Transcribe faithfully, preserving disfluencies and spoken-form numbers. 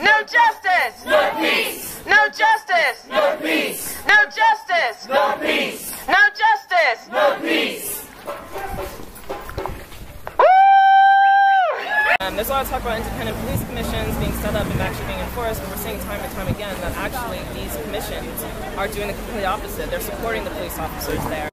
No justice! No peace! No justice! No peace! No justice! No peace! No justice! No peace! Um, there's a lot of talk about independent police commissions being set up and actually being enforced, but we're seeing time and time again that actually these commissions are doing the complete opposite. They're supporting the police officers there.